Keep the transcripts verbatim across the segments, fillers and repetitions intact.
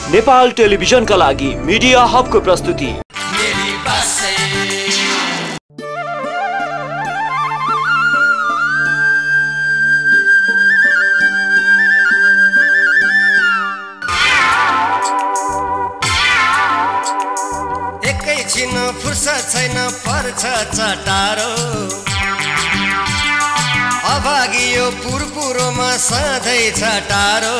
नेपाल टेलिभिजनका लागि मिडिया हबको प्रस्तुति। एकैछिन फुर्सद छैन पर्छ चटारो, अभागियो पुरपुरोमा सधैँ छटारो।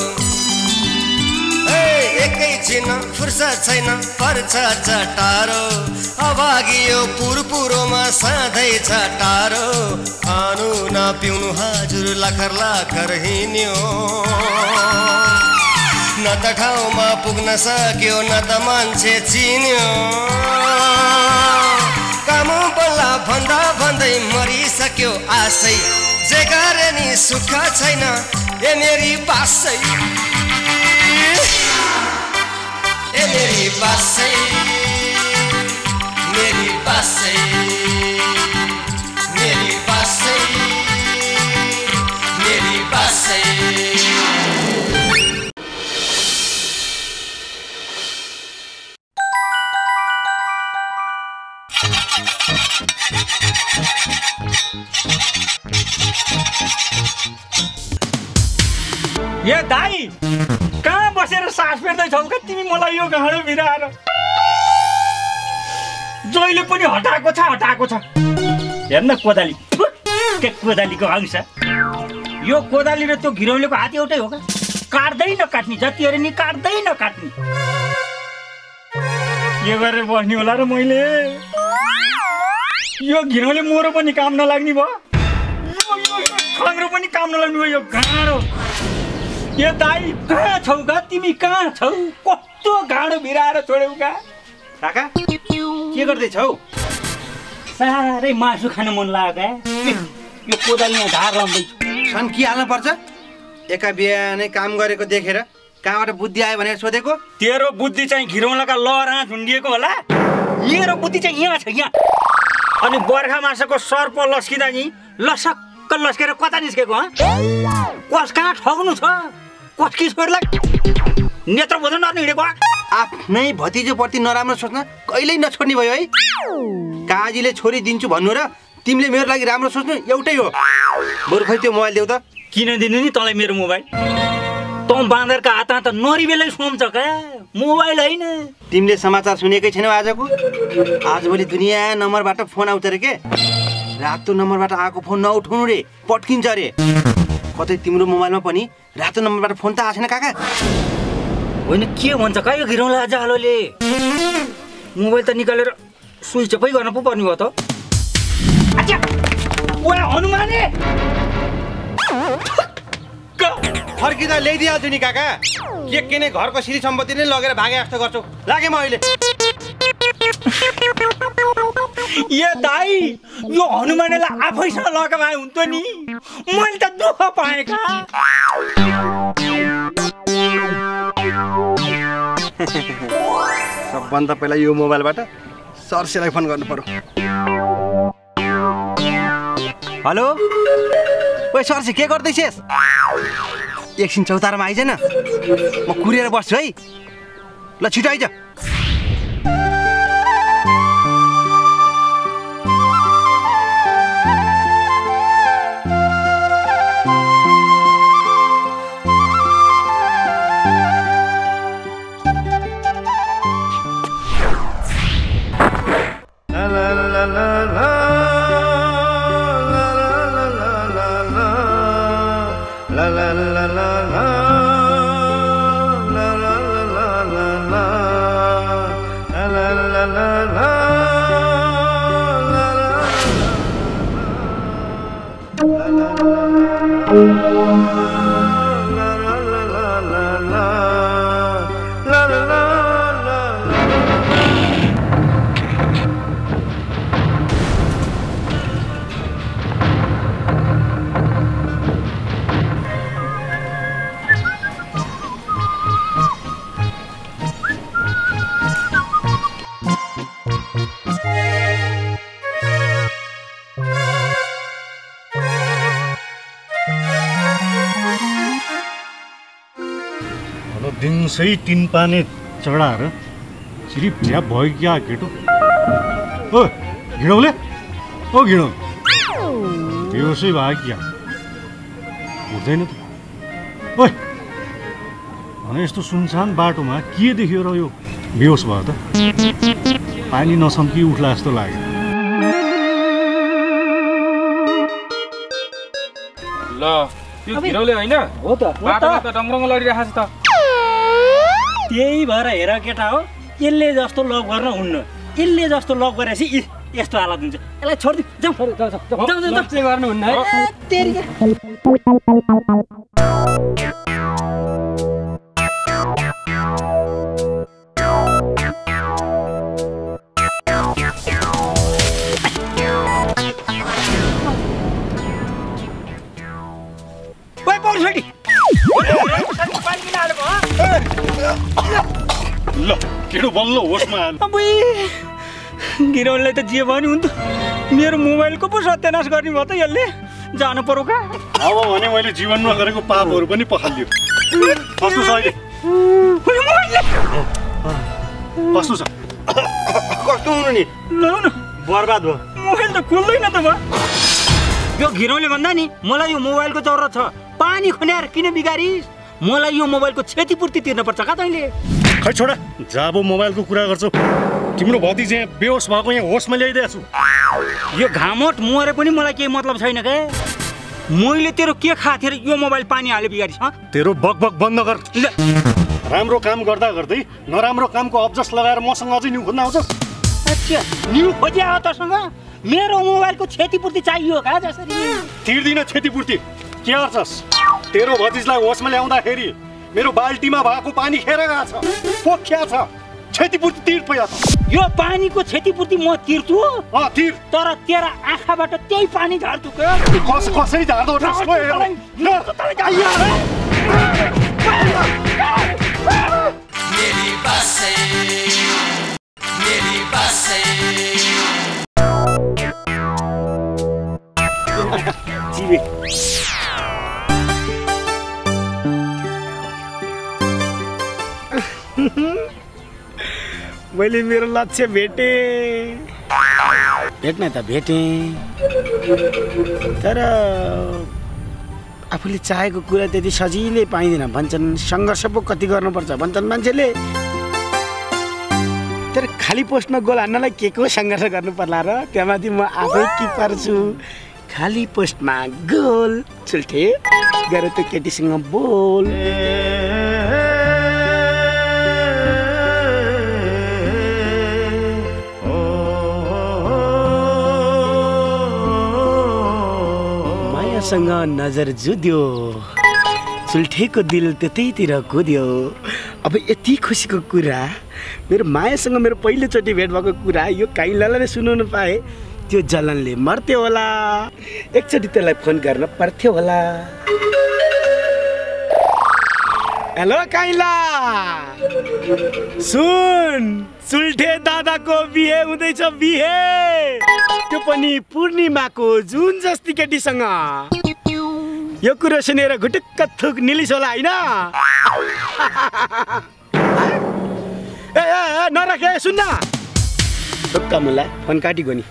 एकैछिन फुर्सद छैन पर्छ चटारो, अभागियो पुरपुरोमा सधैँ छटारो। खानु नपिउनु हजुर लाखर लाखर हिँड्यो, न त ठाउँमा पुग्न सक्यो न त मान्छे चिन्यो। काम बल्ला भन्दा भन्दै मरिसक्यो आशै, जे गरे नि सुख छैन ए मेरी बासै, ए मेरी बासै, मेरी बासै, मेरी बासै, मेरी बासै। ये दाई कहाँ बसेर सास फेर्दैछौ का तिमी? मलाई यो गाडो भिराएर जहिले पनि हटाएको छ हटाएको छ। हेर्न कोदाली, के कोदालीको अंश। यो कोदाली र त्यो घिरौलेको हात एउटै हो का? काट्दै नकाट्ने, जति हेरे नि काट्दै नकाट्ने। के गरेर बस्ने होला र मैले? यो घिरौले मोरो पनि काम नलाग्ने भयो, खङ्ग्रो पनि काम नलाग्ने भयो। यो गाडो ये दाई कहाँ छौ का तिमी? कहाँ छौ? कस्तो गाडो भिराएर छोड्यौ का? काका के गर्दैछौ? साह्रै मासु खान मन लाग्यो। यो कोदालीमा धार लाउँदैछु। सन के हाल्नु पर्छ? एका बिहानै काम गरेको देखेर कहाँबाट बुद्धि आयो भनेर सोधेको। तेरो बुद्धि चाहिँ घिरौलाका लहरमा झुन्डिएको होला, मेरो बुद्धि चाहिँ यहाँ छ, यहाँ। अनि बर्खा मासको सर्प लस्किँदा नि लसक्क लस्केर कता निस्केको? कस कहाँ ठग्नु छ? कसकी छोरीलाई नेत्र बोझन नर्ने हिँडेको? आफ्नै भतिजोप्रति नराम्रो सोच्न कहिल्यै नछोड्ने भयो है। काजीले छोरी दिन्छु भन्नु र तिमीले मेरो लागि राम्रो सोच्नु एउटै हो। बरु खै त्यो मोबाइल देऊ त। किन दिनु नि तँलाई मेरो मोबाइल? तँ बाँदरका हातमा त नरिबेलै सोम्छ क्या, मोबाइल होइन। तिमीले समाचार सुनेकै छैनौ आजको? आजभोलि दुनियाँ नम्बरबाट फोन आउँछ रे के। रातो नम्बरबाट आएको फोन नउठाउनु रे, पट्किन्छ रे। कतै तिम्रो मोबाइलमा पनि रातो नम्बरबाट फोन त आएन काका? होइन के भन्छ का यो घिरौला जालोले? मोबाइल त निकालेर स्विच अफै गर्न पो पर्ने भयो त। अच्छा ओए हनुमाने फर्किँदा ल्याइदिइहाल्छु नि काका। के के नै घरको श्री सम्पत्ति नै लगेर भागे जस्तो गर्छौ लागे म अहिले। ये दाई यो हनुमानलाई आफैसँग लगेर भए हुन्थ्यो नि, मैले त दुःख पाएँ का। सबभन्दा पहिला यो मोबाइलबाट सरसेलाई फोन गर्नु पर्यो। हेलो ओए सरसे के गर्दैछस्? एकछिन चौतारामा आइज न, म कुरेर बस्छु है। ल छिटो आइज। दिनसै तिन पाने चढाएर सिरिप झ्याप भयो क्या केटो। ओ घिडौले ओ घिडौ बेहोसै भयो क्या हुँदैन त। ओइ भने यस्तो सुनसान बाटोमा के देख्यो र यो बेहोस भयो त? पानी नसम्की उठ्ला जस्तो लाग्यो। ल त्यो घिरौले होइन हो त बाटोमा त डङरङ लडिरहेको छ त। त्यही भएर हेर केटा हो, यसले जस्तो लक गर्न हुन्न। यसले जस्तो लक गरेपछि इ यस्तो हालत हुन्छ। यसलाई छोड्दि जाऊ जाऊ जाऊ जाऊ जाऊ चाहिँ गर्नुहुन्न है। तेरी ओइ पौडी छोडी ल केटो बल्ल होसमा आयो। अबुई गिरौँलाई त जे भयो नि हुन्थ्यो, मेरो मोबाइलको पो सत्यानाश गर्ने भयो त यसले। जानु पर्यो का? अब भने मैले जीवनमा गरेको पापहरू पनि पखालियो। कस्तो छ अहिले? कस्तो छ? कस्तो हुनु नि? ल न बर्बाद भयो। मोबाइल त खुल्दैन त भयो। यो घिरौँले भन्दा नि मलाई यो मोबाइलको जरुरत छ। पानी खन्याएर किन बिगारिस्? मलाई यो मोबाइलको क्षतिपूर्ति तिर्नुपर्छ का तैँले? खै छोडा, जाबो मोबाइलको कुरा गर्छौ। तिम्रो भतिजे बेहोस भएको यहाँ होसमा ल्याइदिएको छु। यो घामट मरे पनि मलाई केही मतलब छैन के। मैले तेरो के खाएको थिएँ र यो मोबाइल पानी हाले बिगारिस्? तेरो बकबक बन्द गर। राम्रो काम गर्दा गर्दै नराम्रो कामको अब्जस लगाएर मसँग अझै न्यु खोज्न आउँछस्? अच्छा न्यु खोज्या हो तसँग? मेरो मोबाइलको क्षतिपूर्ति चाहियो का? जसरी तिर्दिन क्षतिपूर्ति, के गर्छस्? तेरो भतिजलाई होसमा ल्याउँदाखेरि मेरो बाल्टीमा भएको पानी खेर गएको छ, पोख्या छ। क्षतिपूर्ति तिर पहिला त। यो पानीको क्षतिपूर्ति म तिर्छु? अँ तिर। तर तेरा आँखाबाट त्यही पानी झार्छु के? कस कसरी झार्दो रहेछ? मेरी बासै मेरी बासै जीवे मैले मेरो लक्ष्य भेटे। भेट्न त भेटे, तर आफूले चाहेको कुरा त्यति सजिलै पाइँदैन भन्छन्। सङ्घर्ष पो कति गर्नुपर्छ भन्छन् मान्छेले। तर खाली पोस्टमा गोल हान्नलाई के को सङ्घर्ष गर्नु पर्ला र? त्यहाँमाथि म आफै किपर छु। खाली पोस्टमा गोल चुल्ठे गएर त केटीसँग बोल। सँग नजर जुद्यो, चुल्ठेको दिल त्यतैतिर कुद्यो। अब यति खुसीको कुरा, मेरो मायासँग मेरो पहिलोचोटि भेट भएको कुरा यो काइलाले सुनाउनु पाए त्यो जलनले मर्थ्यो होला। एकचोटि त्यसलाई फोन गर्न पर्थ्यो होला। हेलो काइला, सुन चुल्ठे दादाको बिहे हुँदैछ। बिहे त्यो पनि पूर्णिमाको जुन जस्ती केटीसँग। यो कुरो सुनेर घुटुक्क थुक निलिस होला होइन? ए ए नराखे सुन्न ढुक्क मलाई फोन काटिगयो नि।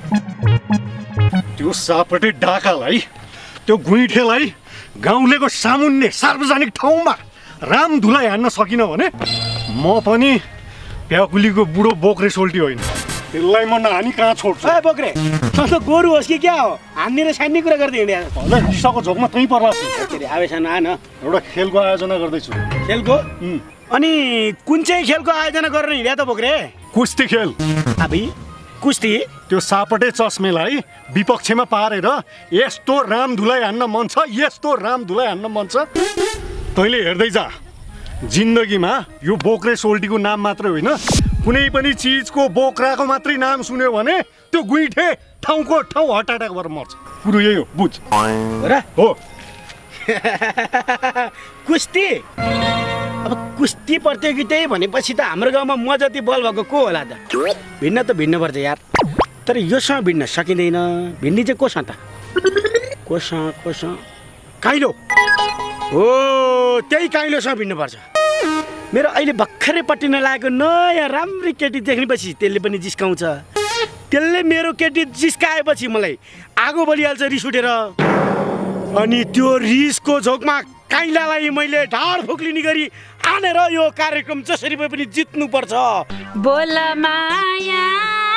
त्यो सापटे डाकालाई, त्यो गुइठेलाई गाउँलेको सामुन्ने सार्वजनिक ठाउँमा राम धुलाई हान्न सकिन भने म पनि प्याकुलीको बुढो बोक्रे सोल्टी होइन। त्यसलाई म नहानी कहाँ छोड्छु? ए बोक्रे त गोरु होस् कि क्या हो? हान्ने र सान्ने कुरा गर्दै हिँड्या होला। दिशाको झोकमा तै पर्ला। आवेशन आन एउटा खेलको आयोजना गर्दैछु। खेलको? अनि कुन चाहिँ खेलको आयोजना गरेर हिँड्या त बोक्रे? कुस्ती खेल। अबि कुस्ती? त्यो सापटे चस्मेलाई विपक्षमा पारेर यस्तो राम धुलाई हान्न मन छ, यस्तो राम धुलाई हान्न मन छ। तैँले हेर्दै जा, जिन्दगीमा यो बोक्रे सोल्टीको नाम मात्रै होइन, कुनै पनि चिजको बोक्राको मात्रै नाम सुन्यो भने त्यो गुइठे ठाउँको ठाउँ हटाटा गरेर मर्छ। कुरो यही हो, बुझ हो। कुस्ती? अब कुस्ती प्रतियोगिता भनेपछि त हाम्रो गाउँमा म जति बल भएको को होला त? भिन्न त भिन्न पर्छ यार। तर योसँग भिन्न सकिँदैन। भिन्ने चाहिँ कोसँग त? कोसँग कोसँग? काइलो हो, त्यही काइलोसँग भिन्नुपर्छ। मेरो अहिले भर्खरै पट्टिन लागेको नयाँ राम्री केटी देख्नेपछि त्यसले पनि जिस्काउँछ। त्यसले मेरो केटी जिस्काएपछि मलाई आगो बलिहाल्छ रिस उठेर। अनि त्यो रिसको झोकमा काइलालाई मैले ढाड फुक्लिने गरी हानेर यो कार्यक्रम जसरी भए पनि जित्नुपर्छ। बोल माया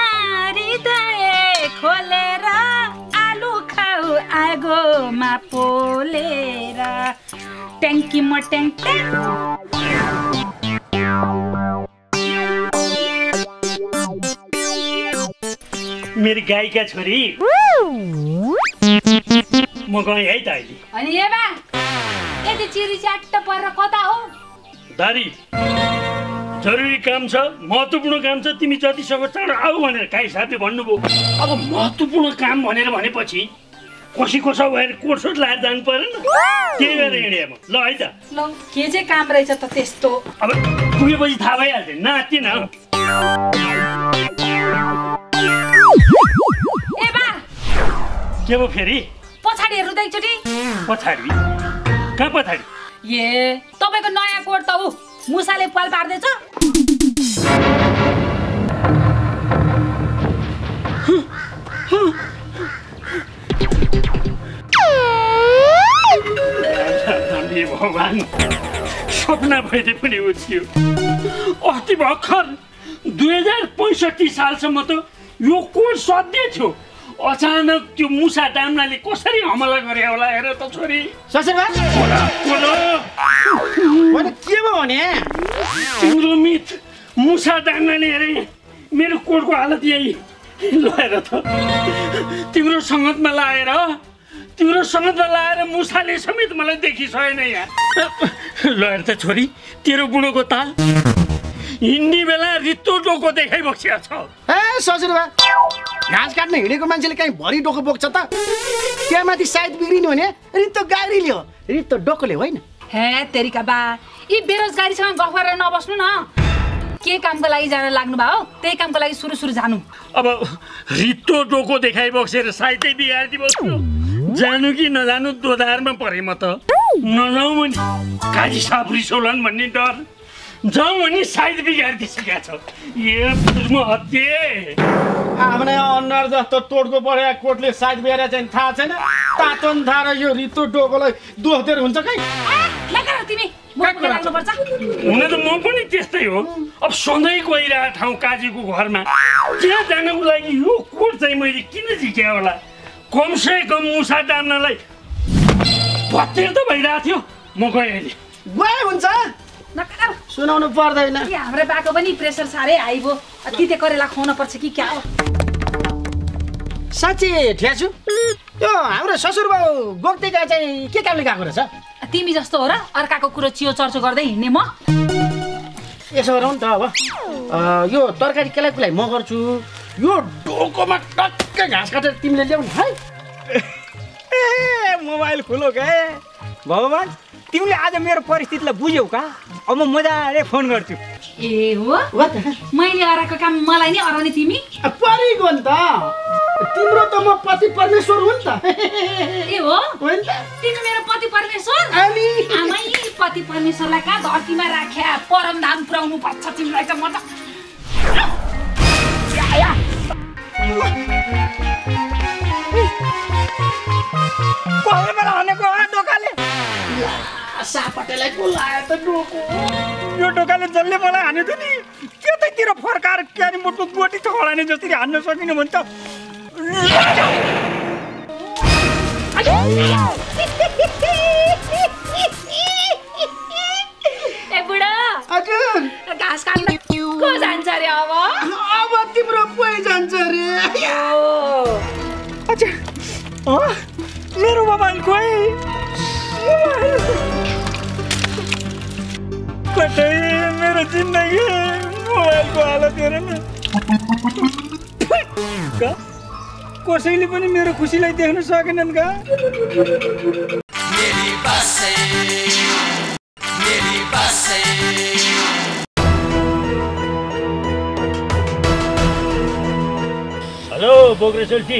हृदय खोलेर आलु खाऊ आगोमा पोलेर ट्याङ्की म ट्याङ ट्याङ। मेरी गाईका छोरी म गएँ है त अहिले। अनि एमा यति चिरी च्याट्ट परेर कता हो? दारी जरुरी काम छ, महत्त्वपूर्ण काम छ, तिमी जति सक्दो चाँडो आऊ भनेर काई साहबले भन्नुभयो। अब महत्त्वपूर्ण काम भनेर भनेपछि कोसी कोसा भएर कोटसोट लाएर जानु परेन, त्यही भएर हिँडेँ म। ल है त। ल के चाहिँ काम रहेछ त त्यस्तो? अब पुगेपछि थाहा भइहाल्छ। नाति न ए बा के भयो फेरि? पछाडि हेर्नु त एकचोटि। पछाडि? कहाँ पछाडि? ए तपाईँको नयाँ कोट त ऊ मुसाले पाल पार्दैछ। भगवान् सपना भइदिए पनि उठ्यो। अस्ति भर्खर दुई हजार पैँसठी सालसम्म त यो कोट सधैँ थियो। अचानक त्यो मुसा डाम्नाले कसरी हमला गरे होला हेर त छोरी। ससुरबा के भयो भने तिम्रो मित मुसा डाम्नाले हेरे मेरो कोटको हालत यही। ल हेर त तिम्रो सङ्गतमा लाएर तिम्रो सङ्गतमा लाएर मुसाले समेत मलाई देखिसकेन यहाँ। ल हेर त छोरी तेरो बुढोको ताल हिँड्ने बेला रित्तो डोको देखाइ बसिया छ। ए ससुरबा घाँस काट्न हिँडेको मान्छेले कहीँ भरि डोको बोक्छ त? त्यहाँ माथि सायद बिग्रिनु भने रित्तो गाडीले हो, रित्तो डोकोले होइन। हे तेरिका बा यी बेरोजगारीसँग गफ गरेर नबस्नु न। के कामको लागि जान लाग्नु भयो? त्यही कामको लागि सुरु सुरु जानु। अब रित्तो डोको देखाइ बसेर सायदै बिगारिदिइ बस्नु। जानु कि नजानु दोधारमा परे म त। नजाउँ भने काजी साफ रिसौलान् भन्ने डर, जाउँ भने सायद बिगारिदिइसकेका छ। ए म हत्ये आफ्नै अनुहार जस्तो तोडको परेको कोटले सायद बिहार चाहिँ थाहा छैन। तातो थाहा र यो रित्तो डोकोलाई दोष दिएर हुन्छ कहीँ? तिमी लाग्नुपर्छ। हुन त म पनि त्यस्तै हो। अब सधैँ गइरहेको ठाउँ काजीको घरमा त्यहाँ जानको लागि यो कोट चाहिँ मैले किन झिक्या होला? कमसे कम मुसा डाम्नलाई भत्तेर त भइरहेको थियो। म गएँ अहिले। गए हुन्छ सुनाउनु पर्दैन। हाम्रो बाको पनि प्रेसर साह्रै हाई भयो। तिते करेला खुवाउनु पर्छ कि क्या हो? साँच्ची ठ्याछु यो हाम्रो ससुरबाउ गोक्तेका चाहिँ के कामले गएको रहेछ? तिमी जस्तो हो र अर्काको कुरो चियो चर्चो गर्दै हिँड्ने म? यसो गरौँ नि त। अब यो तरकारी केलाई कुलाई म गर्छु, यो डोकोमा टक्कै घाँस काटेर तिमीले ल्याउनु है। ए मोबाइल खोलो क्या भगवान्, तिमीले आज मेरो परिस्थितिलाई बुझ्यौ का? अब म मजाले फोन गर्छु। ए हो मैले अराको काम मलाई नि अराउने तिमी? परिगयो नि त, तिम्रो त म पति परमेश्वर हो नि त। ए हो तिमी मेरो पति परमेश्वर? आमै पति परमेश्वरलाई कहाँ धरतीमा राख्या परम धाम पुर्याउनु पर्छ तिमीलाई त। म त कसले बेला भनेको डोकाले? सापटेलाई बोलायो त डोको। यो डोकाले जसले मलाई हान्यो त नि त्यतैतिर फर्काएर क्यारी मुटु गोटी ठोलाने जसरी हान्न सकिनु भने त। ए बुढा हजुर घाँस काट्न को जान्छ रे? अब अब तिम्रो पोइ जान्छ रे। अच्छा मेरो मोबाइल खोइ कतै मेरो जिन्दगी मोबाइलको हालत हेर न। कसैले पनि मेरो खुसीलाई देख्न सकेनन् का? मेरी बासै मेरी बासै। हेलो बोक्रे सेल्टी,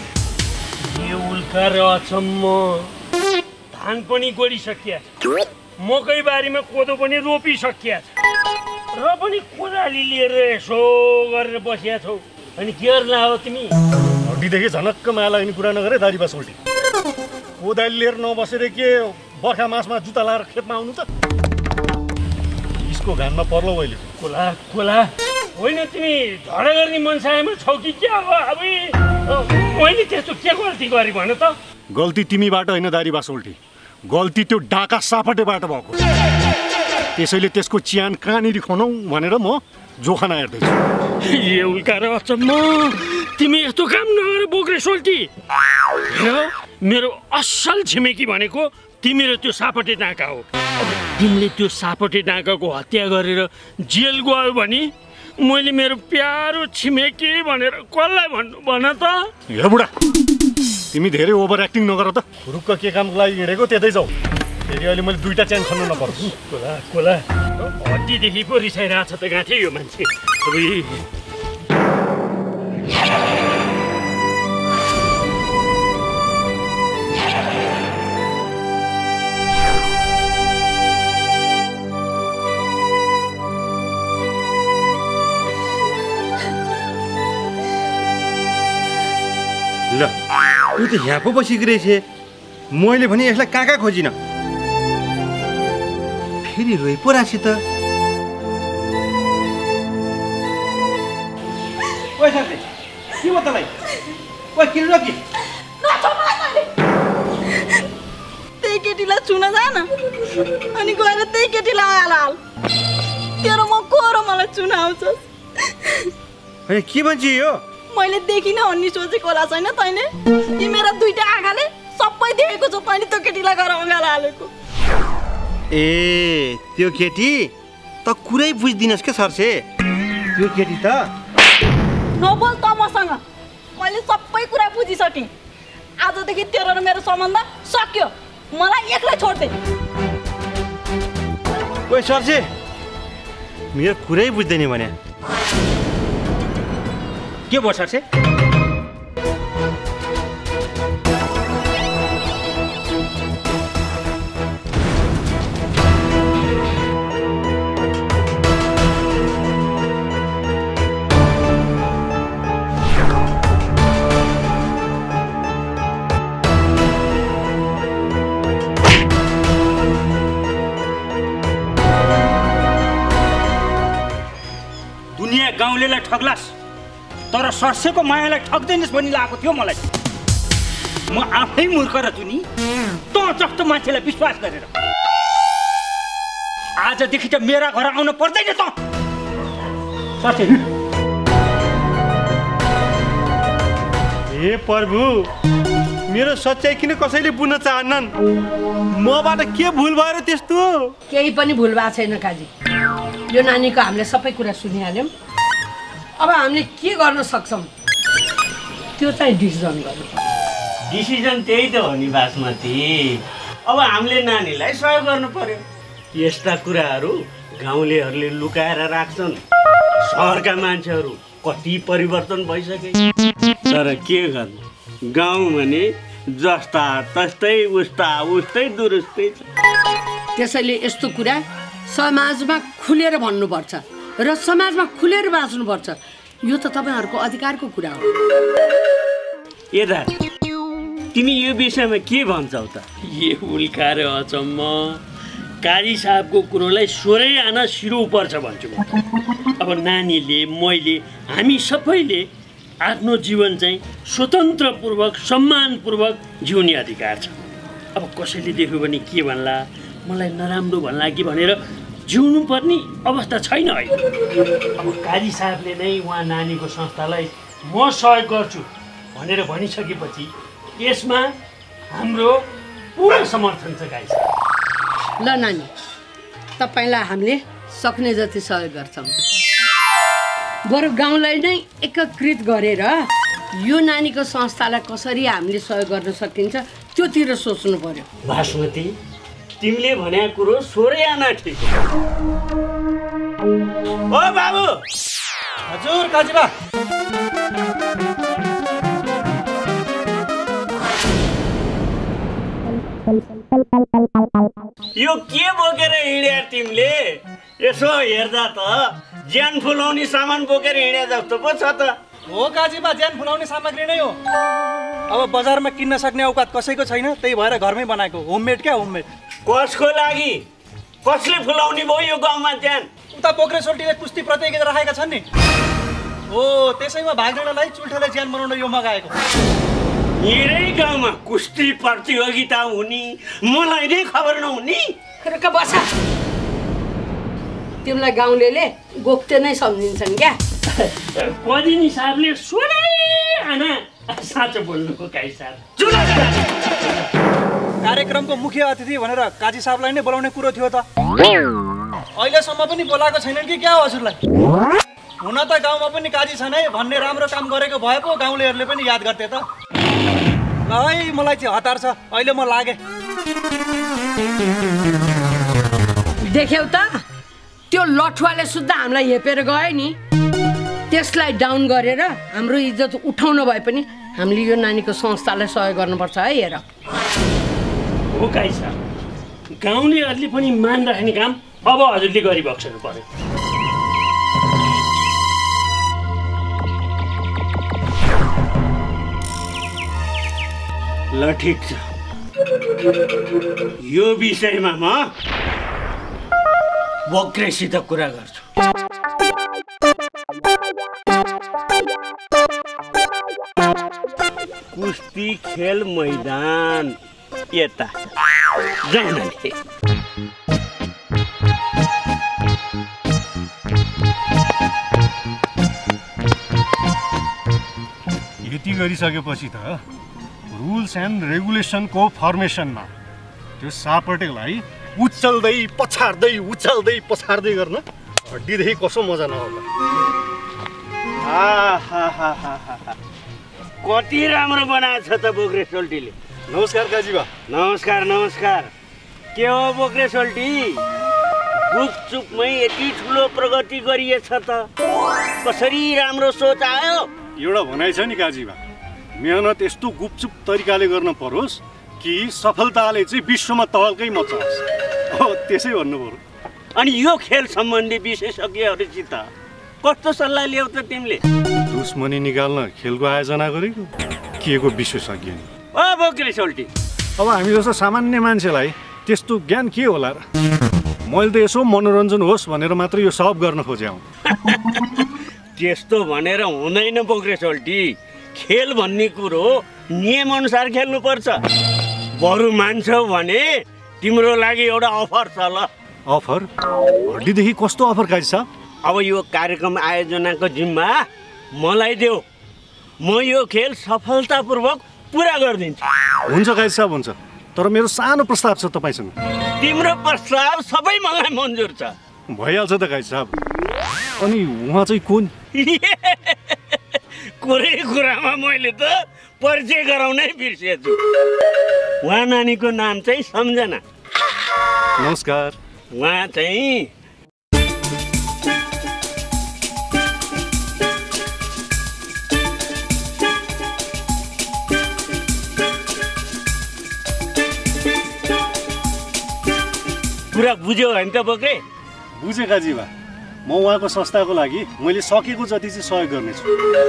यो उल्का र अचम्म धान पनि गोडिसकिया। मकै बारीमा कोदो पनि रोपिसकिया छ र पनि कोदाली लिएर यसो गरेर बसिया छौ अनि के गर्ला हो तिमी? हड्डीदेखि झनक्क माया लाग्ने कुरा नगरे दारी बास उल्टी। कोदाली लिएर नबसेर के बर्खा मासमा जुत्ता लाएर खेतमा आउनु त? यसको घानमा पर्लो अहिले। कोला कोला होइन तिमी झगडा गर्ने मनसायमा छौ कि क्या हो? अब मैले त्यस्तो के गल्ती गरेँ भन त? गल्ती तिमीबाट होइन दारी बास उल्टी, गल्ती त्यो डाका सापटेबाट भएको। त्यसैले त्यसको च्यान कहाँनिर खनाउ भनेर म जोखाना हेर्दैछु। ए उल्का र अचम्म, तिमी यस्तो काम नगर बोक्रे सोल्टी। हेर मेरो असल छिमेकी भनेको तिमी र त्यो सापटे डाका हो। तिमीले त्यो सापटे डाकाको हत्या गरेर जेल गयो भने मैले मेरो प्यारो छिमेकी भनेर कसलाई भन्नु भन त? हे बुढा, तिमी धेरै ओभर एक्टिङ नगर त। रुक्क के कामको लागि हिँडेको त्यतै जाऊ। फेरि अहिले मैले दुईटा च्यान खन्नु नपरोस्। कोला कोला हड्डीदेखि पो रिसाइरहेको छ त गाँठे यो मान्छे। ल ऊ त यहाँ पो बसेको रहेछ। मैले भने यसलाई कहाँ कहाँ खोजिन, फेरि रोइ पो राखेँ त। ओइ साथी, के भयो तँलाई? ओइ किन रोकी? त्यही केटीलाई छुन जान अनि गएर त्यही केटीलाई हाल हाल। तेरो म को र मलाई चुन आउँछस्? होइन के भन्छ यो? मैले देखिनँ भन्ने सोचेको होला छैन तैँले? यी मेरा दुईटा आँखाले सबै देखेको छ तैँले त्यो केटीलाई गएर अँगाल हालेको। ए त्यो केटी त कुरै बुझिदिनुहोस् क्या सरसे। त्यो केटी त नबोल त मसँग, मैले सबै कुरा बुझिसकेँ। आजदेखि तेरो र मेरो सम्बन्ध सक्यो, मलाई एक्लै छोड्दे। ओइ सरसे, मेरो कुरै बुझ्दैन भने के भयो सरसे? दुनियाँ गाउँलेलाई ठग्लास तर सरसेको मायालाई ठग्दैनस् भनी लागेको थियो मलाई। म आफै मूर्ख रहेछु नि त जस्तो मान्छेलाई विश्वास गरेर। आजदेखि त मेरा घर आउन पर्दैन त। सरसे हे प्रभु, मेरो सच्चाइ किन कसैले बुझ्न चाहन्नन्? मबाट के भुल भयो त्यस्तो? केही पनि भुल भएको छैन काजी। यो नानीको हामीले सबै कुरा सुनिहाल्यौँ। अब हामीले के गर्न सक्छौँ त्यो चाहिँ डिसिजन गर्नु। डिसिजन त्यही त हो नि बासमती। अब हामीले नानीलाई सहयोग गर्नु पर्यो। यस्ता कुराहरू गाउँलेहरूले लुकाएर राख्छन्। सहरका मान्छेहरू कति परिवर्तन भइसके, तर के गर्नु, गाउँ भने जस्ता तस्तै उस्ता उस्तै दुरुस्तै छ। त्यसैले यस्तो कुरा समाजमा खुलेर भन्नुपर्छ र समाजमा खुलेर बाँच्नुपर्छ। यो त तपाईँहरूको अधिकारको कुरा हो। यदा तिमी यो विषयमा के भन्छौ त? ए उल्का र अचम्म, कारी साहबको कुरोलाई सोरै आना सिरो पर्छ भन्छु म। अब नानीले, मैले, हामी सबैले आफ्नो जीवन चाहिँ स्वतन्त्रपूर्वक सम्मानपूर्वक जिउने अधिकार छ। अब कसैले देख्यो भने के भन्ला, मलाई नराम्रो भन्ला कि भनेर जिउनु पर्ने अवस्था छैन है। अब कारी साहबले नै उहाँ नानीको संस्थालाई म सहयोग गर्छु भनेर भनिसकेपछि यसमा हाम्रो पुरा समर्थन छ गाई साहब। ल नानी, तपाईँलाई हामीले सक्ने जति सहयोग गर्छौँ। बरु गाउँलाई नै एकीकृत गरेर यो नानीको संस्थालाई कसरी हामीले सहयोग गर्न सकिन्छ त्योतिर सोच्नु पर्यो। बासमती, तिमीले भने कुरो सोरै आना ठिक। ओ बाबु। हजुर काजीबा। यो के बोकेर हिँड्या तिमीले? यसो हेर्दा त ज्यान फुलाउने सामान बोकेर हिँड्या जस्तो पो छ त। हो काजीबा, ज्यान फुलाउने सामग्री नै हो। अब बजारमा किन्न सक्ने औकात कसैको छैन, त्यही भएर घरमै बनाएको होममेड क्या होममेड। कसको लागि? कसले फुलाउने भयो यो गाउँमा ज्यान? उता बोक्रे सोल्टीले कुस्ती प्रतियोगिता राखेका छन् नि। हो त्यसैमा भाग लिनलाई चुल्ठोले ज्यान बनाउन यो मगाएको। मेरै गाउँमा कुस्ती प्रतियोगिता हुने, मलाई नै खबर नहुने? बस तिमीलाई गाउँलेले गोप्ते नै सम्झिन्छन् क्या। कदिन हिसाबले सुनै आना साँचो बोल्नुको काई साहब। कार्यक्रमको मुख्य अतिथि भनेर काजी साहबलाई नै बोलाउने कुरो थियो त। अहिलेसम्म पनि बोलाएको छैनन् कि क्या हो हजुरलाई? हुन त गाउँमा पनि काजी छन् है भन्ने राम्रो काम गरेको भए पो गाउँलेहरूले पनि याद गर्थे त। ल है मलाई चाहिँ हतार छ, अहिले म लागे। देख्यौ त त्यो लठुवाले सुद्धा हामीलाई हेपेर गयो नि। त्यसलाई डाउन गरेर हाम्रो इज्जत उठाउन भए पनि हामीले यो नानीको संस्थालाई सहयोग गर्नुपर्छ है। हेर हो काई साहब, गाउँलेहरूले पनि मान राख्ने काम अब हजुरले गरिबक्सनु पर्यो। ल ठिक छ, यो विषयमा म बोक्रेसित कुरा गर्छु। कुस्ती खेल मैदान यता जाउँ न। यति गरिसकेपछि त रुल्स एन्ड रेगुलेसनको फर्मेसनमा त्यो सापटेलाई उचाल्दै पछार्दै उचाल्दै पछार्दै गर्न हड्डीदेखि कसो मजा नहोला। कति राम्रो बनाएको छ त बोक्रे सोल्टीले। नमस्कार काजीबा। नमस्कार नमस्कार। के हो बोक्रे सोल्टी, गुपचुपमै यति ठुलो प्रगति गरिएछ त? कसरी राम्रो सोच आयो? एउटा भनाइ छ नि काजीबा, मेहनत यस्तो गुपचुप तरिकाले गर्न परोस् कि सफलताले चाहिँ विश्वमा तहल्कै मचाओस्। हो त्यसै भन्नु पर्यो। अनि यो खेल सम्बन्धी विशेषज्ञहरूसित कस्तो सल्लाह ल्याउ त तिमीले? दुश्मनी निकाल्न खेलको आयोजना गरेको के को विशेषज्ञ नि? ओ बोक्रे सोल्टी, अब हामी जस्तो सामान्य मान्छेलाई त्यस्तो ज्ञान के होला र? मैले त यसो मनोरञ्जन होस् भनेर मात्र यो सब गर्न खोजेँ। त्यस्तो भनेर हुँदैन बोक्रे सोल्टी। खेल भन्ने कुरो नियम अनुसार खेल्नुपर्छ। बरु मान्छौ भने तिम्रो लागि एउटा अफर छ। ल अफर? हड्डीदेखि कस्तो अफर काजी साहब? अब यो कार्यक्रम आयोजनाको जिम्मा मलाई देऊ, म यो खेल सफलतापूर्वक पुरा गरिदिन्छु। हुन्छ काजी साहब हुन्छ, तर मेरो सानो प्रस्ताव छ तपाईँसँग। तिम्रो प्रस्ताव सबै मलाई मन्जुर छ। भइहाल्छ त काजी साहब। अनि उहाँ चाहिँ कुन? कुरै कुरामा मैले त परिचय गराउनै बिर्सेछु। उहाँ नानीको नाम चाहिँ सम्झना। नमस्कार। उहाँ चाहिँ कुरा बुझ्यौ होइन त बोक्रे? बुझेँ काजीबा। म उहाँको संस्थाको लागि मैले सकेको जति चाहिँ सहयोग गर्नेछु।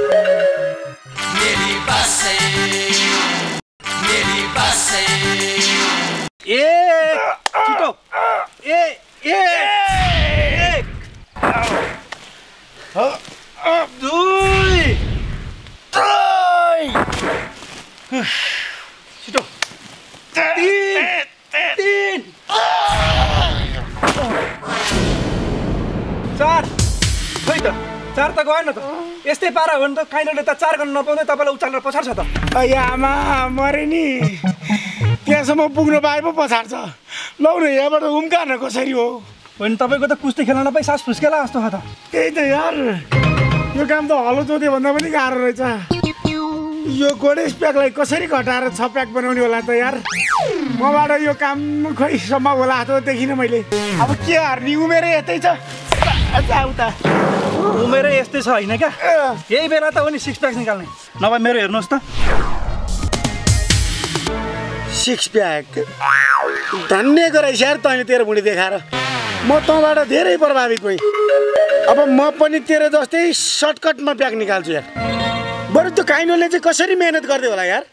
ए छिटो ए ए दुई छिटो तिन तिन चार। खै त चार त गएन त। यस्तै पारा हो भने त काइनले त चार गर्न नपाउँदै तपाईँलाई उचालेर पछाड्छ त। आमा मरे नि, त्यहाँसम्म पुग्नु पाए पो पछाड्छ। लौ न यहाँबाट उम्कान कसरी हो? होइन तपाईँको त कुस्ती खेल्न नपाइ सास फुस्केला जस्तो छ त। त्यही त यार, यो काम त हलो जोते भन्दा पनि गाह्रो रहेछ। यो गोडेस प्याकलाई कसरी घटाएर छ प्याक बनाउने होला त यार? मबाट यो काम खै सम्भव होला त देखिनँ मैले। अब के हार्ने, उमेरै यतै छ। उता उमेरै यस्तै छ होइन क्या? यही बेला त हो नि सिक्स प्याक निकाल्ने, नभए मेरो हेर्नुहोस् त सिक्स प्याक धन्य गराइस यार तैँले तेरो भुँडी देखाएर। म तँबाट धेरै प्रभावित भएँ। अब म पनि तेरो जस्तै सर्टकटमा प्याक निकाल्छु यार। बरु त्यो काइनोले चाहिँ कसरी मेहनत गर्दै होला यार।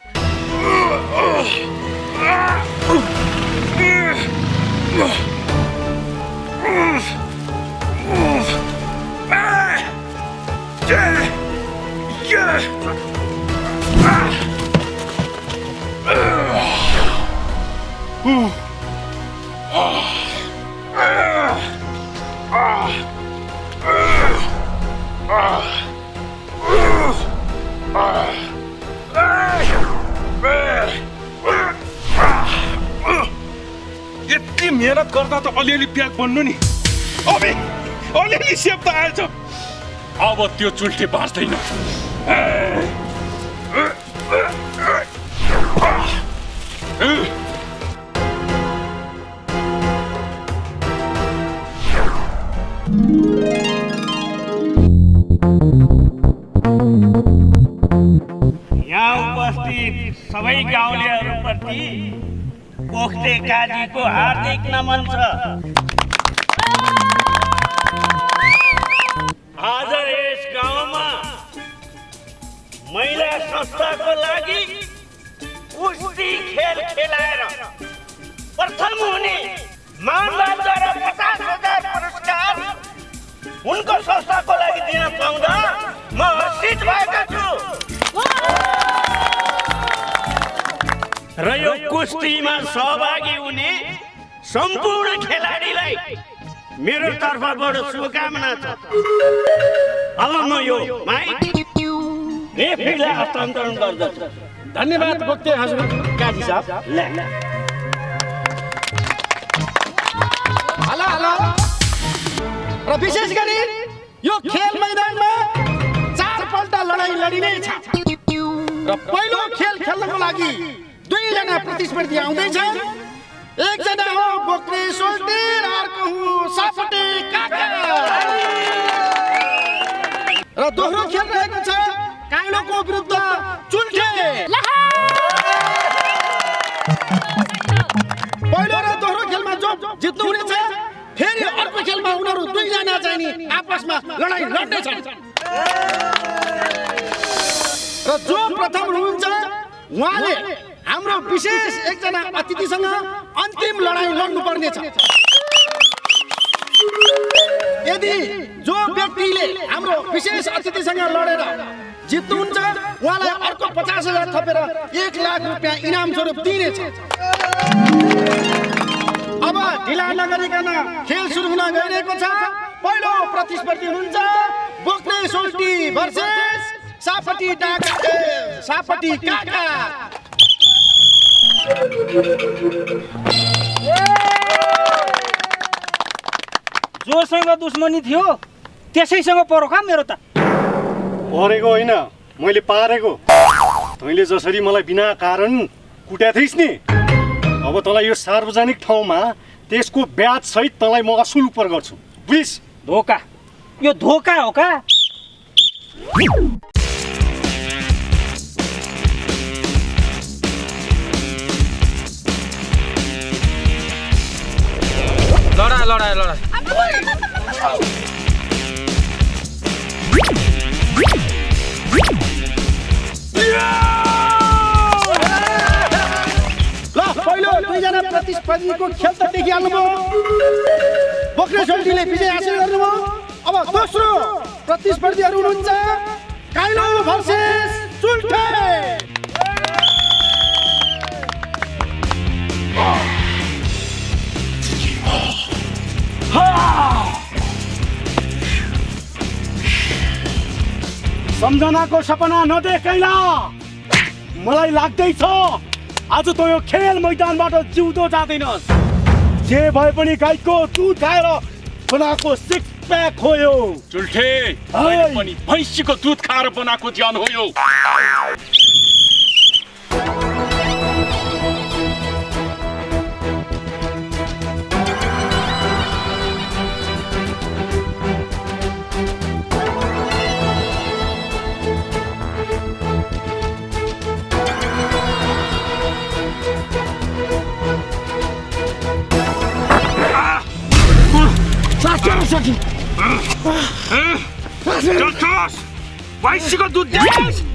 यति मेहनत गर्दा त अलिअलि प्याक बन्नु नि। अबे अलिअलि सेप त आएछ। अब त्यो चुल्ठी बाँच्दैन। यहाँ उपस्थित सबै गाउँलेहरूप्रति पोख्ते काजीको हार्दिक नमन छ। आज यस गाउँमा महिला संस्थाको लागि कुस्ती खेल खेलाएर प्रथम हुने मानदारद्वारा पचास हजार पुरस्कार उनको संस्थाको लागि दिन पाउँदा म हर्षित भएको छु। र यो कुस्तीमा सहभागी हुने सम्पूर्ण खेलाडीलाई मेरो तर्फबाट शुभकामना छ। अब म यो माइक रेफ्रीलाई हस्तान्तरण गर्दछु। धन्यवाद भक्ते हजुर काजी साहब। हेलो हेलो र विशेष गरी यो खेल मैदानमा चारपल्ट लडाइँ लडिने छ र पहिलो खेल खेल्नको लागि दुईजना प्रतिस्पर्धी आउँदैछन्। एकजना हो बोक्रे सोल्टी र अर्को हो सापटे काका। र दोस्रो खेल रहेको छ काइलोको विरुद्ध चुल्ठे। पहिलो र दोस्रो खेलमा जो जित्नु हुनेछ फेरि अर्को खेलमा उनीहरू दुईजना चाहिँ नि आपसमा लडाइँ लड्नेछन् र जो प्रथम हुनुहुन्छ उहाँले हाम्रो विशेष एकजना अतिथिसँग अन्तिम लडाइँ लड्नु पर्नेछ। यदि जो व्यक्तिले हाम्रो विशेष अतिथिसँग लडेर जित्नुहुन्छ उहाँलाई अर्को पचास हजार थपेर एक लाख रुपियाँ इनाम स्वरूप दिइनेछ। अब ढिला नगरिकन खेल सुरु हुन गइरहेको छ। पहिलो प्रतिस्पर्धी हुनुहुन्छ बोक्ने सोल्टी भर्सेस सापटी डाका सापटी काका। जोसँग दुश्मनी थियो त्यसैसँग परो खा मेरो त। परेको होइन मैले पारेको। तैँले जसरी मलाई बिना कारण कुट्या थिइस् नि, अब तँलाई यो सार्वजनिक ठाउँमा त्यसको ब्याज सहित तँलाई म असुल उपर गर्छु। बुझिस्? धोका, यो धोका हो का? लडा लडा लडा ल पहिलो दुईजना प्रतिस्पर्धीको खेल त देखिहाल्नुभयो। बोक्रे सोल्टीले विजय हासिल गर्नुभयो। अब दोस्रो प्रतिस्पर्धीहरू हुनुहुन्छ काइलो भर्सेस चुल्ठे। सम्झनाको सपना नदेख कैला। मलाई लाग्दैछ आज त यो खेल मैदानबाट जिउँदो जाँदैनस्। जे भए पनि गाईको दुध खाएर बनाएको सिक्स प्याक हो यो। चुल्ठे मैले पनि भैँसीको दुध खाएर बनाएको ज्यान हो यो। सकी भैँसीको दुध दे।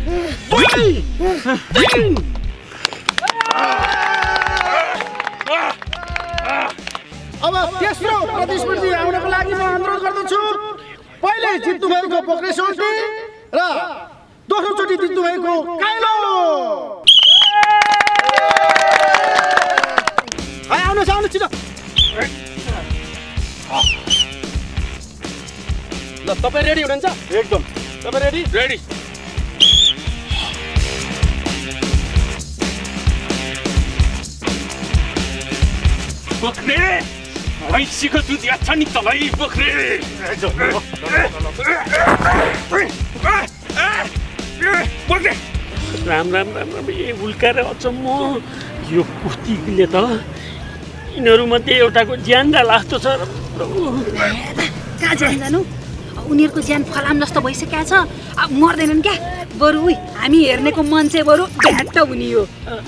अब तेस्रो प्रतिस्पर्धी आउनको लागि म अनुरोध गर्दछु। पहिले जित्नु भएको पोखरे सोल्टी र दोस्रोचोटि जित्नु भएको काइलो। आउनुहोस् आउनुहोस् छिटो। ल तपाईँ रेडी हुनुहुन्छ? एकदम। तपाईँ रेडी? रेडी। पोखरे भैँसीको दुध याद छ नि तँलाई पोखरे। पोखरे राम राम राम राम ए उल्का र अचम्म यो कुस्तीले त यिनीहरूमध्ये एउटाको ज्यान जाला जस्तो छ। कहाँ ज्यान जानु? उनीहरूको ज्यान फलाम जस्तो भइसकेको छ। अब मर्दैनन् क्या। बरु उही हामी हेर्नेको मान्छे बरु भ्याट्ट हुने हो।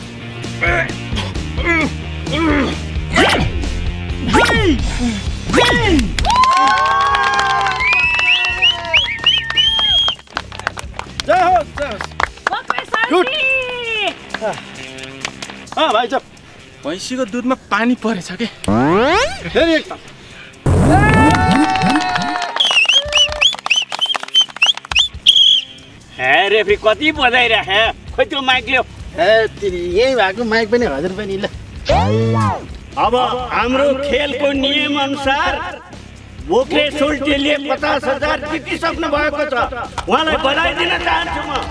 जय होस् जय होस्। गुड। हाँ भाइ चप। भैँसीको दुधमा पानी परेछ के? फेरि एकदम। हे रेफ्री कति बजाइराखे? खोइ त्यो माइक ल्याऊ। ए यही भएको माइक पनि हजुर पनि ल। अब हाम्रो खेलको नियम अनुसार पोखरे सोल्टीले पचास हजार जितिसक्नु भएको छ। उहाँलाई बधाई दिन चाहन्छु म।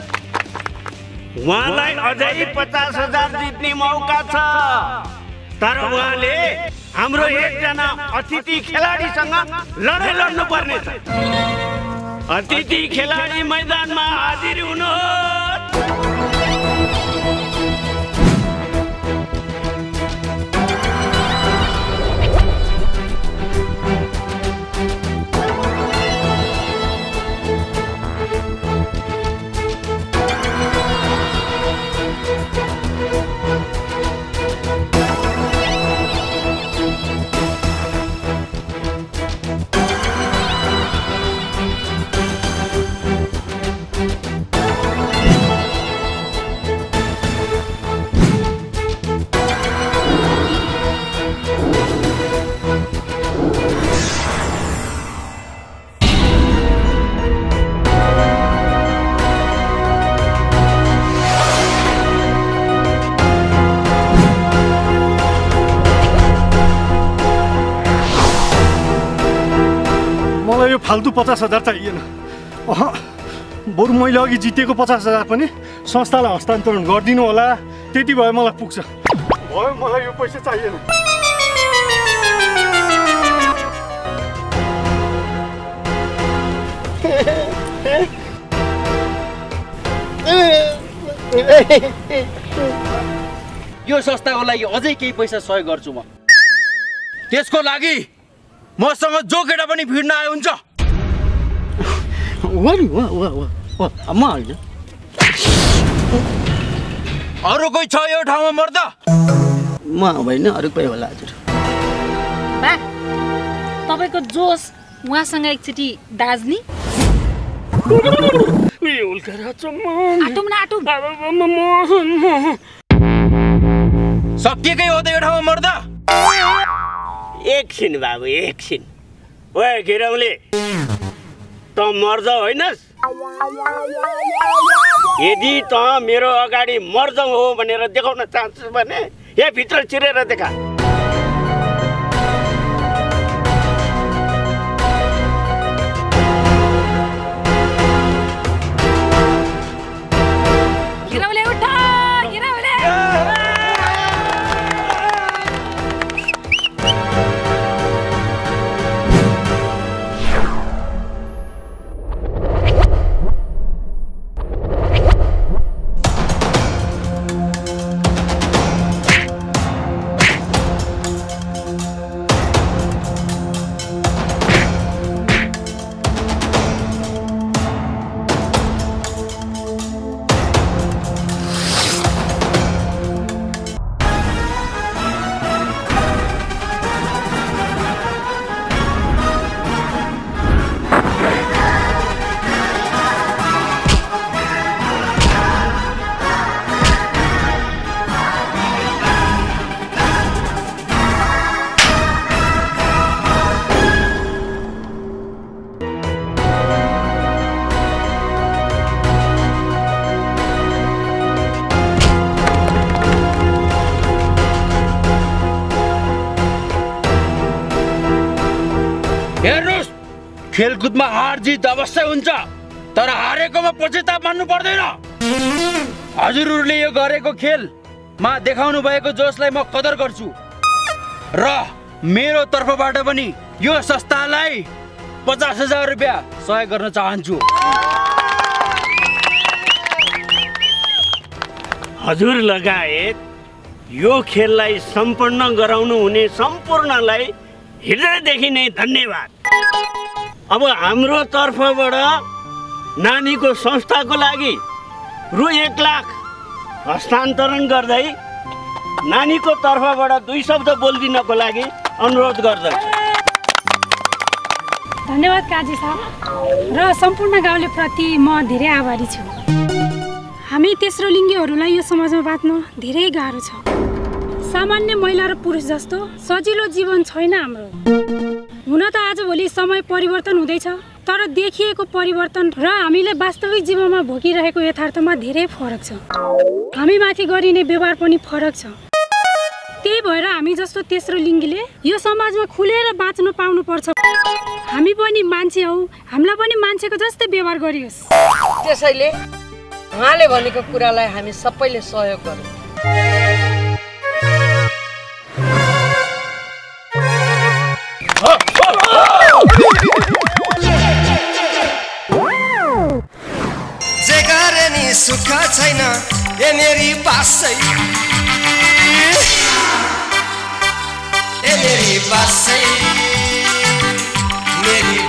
उहाँलाई अझै पचास हजार जित्ने मौका छ। तर उहाँले हाम्रो एकजना अतिथि खेलाडीसँग लडाइँ लड्नु पर्नेछ। अतिथि खेलाडी मैदानमा हाजिर हुनुहोस्। यो फाल्तु पचास हजार चाहिएन। अह बरु मैले अघि जितेको पचास हजार पनि संस्थालाई हस्तान्तरण गरिदिनु होला। त्यति भए मलाई पुग्छ। भयो मलाई यो पैसा चाहिएन। यो संस्थाको लागि अझै केही पैसा सहयोग गर्छु म। त्यसको लागि मसँग जो केटा पनि भिड्न आयो हुन्छ। अरू कोही छ यो ठाउँमा मर्दा? म होइन अरू कोही होला हजुर। बा तपाईँको जोस उहाँसँग एकचोटि दाज्ने। सकिएकै हो त यो ठाउँमा मर्दा? एकछिन बाबु एकछिन। ओ घिरौँले त मर्द होइनस्? यदि त मेरो अगाडि मर्द हो भनेर देखाउन चाहन्छस् भने यहाँ भित्र चिरेर देखा। घिरौँले उठ घिरौँले। हेर्नुहोस्, खेलकुदमा हार जित अवश्य हुन्छ, तर हारेकोमा पश्चाताप मान्नु पर्दैन। हजुरहरूले यो गरेको खेलमा देखाउनु भएको जोसलाई म कदर गर्छु र मेरो तर्फबाट पनि यो संस्थालाई पचास हजार रुपियाँ सहयोग गर्न चाहन्छु। हजुर लगायत यो खेललाई सम्पन्न गराउनु हुने सम्पूर्णलाई हृदयदेखि नै धन्यवाद। अब हाम्रो तर्फबाट नानीको संस्थाको लागि रु एक लाख हस्तान्तरण गर्दै नानीको तर्फबाट दुई शब्द बोलिदिनको लागि अनुरोध गर्दछु। धन्यवाद काजी साहब र सम्पूर्ण गाउँले प्रति म धेरै आभारी छु। हामी तेस्रो लिङ्गीहरूलाई यो समाजमा बाँच्न धेरै गाह्रो छ। सामान्य महिला र पुरुष जस्तो सजिलो जीवन छैन हाम्रो। हुन त आजभोलि समय परिवर्तन हुँदैछ, तर देखिएको परिवर्तन र हामीले वास्तविक जीवनमा भोगिरहेको यथार्थमा धेरै फरक छ। हामी माथि गरिने व्यवहार पनि फरक छ। त्यही भएर हामी जस्तो तेस्रो लिङ्गीले यो समाजमा खुलेर बाँच्न पाउनुपर्छ। हामी पनि मान्छे हौ, हामीलाई पनि मान्छेको जस्तै व्यवहार गरियोस्। त्यसैले उहाँले भनेको कुरालाई हामी सबैले सहयोग गरौँ। जे गरे नि सुख छैन ए मेरी बासै, ए मेरी बासै, मेरी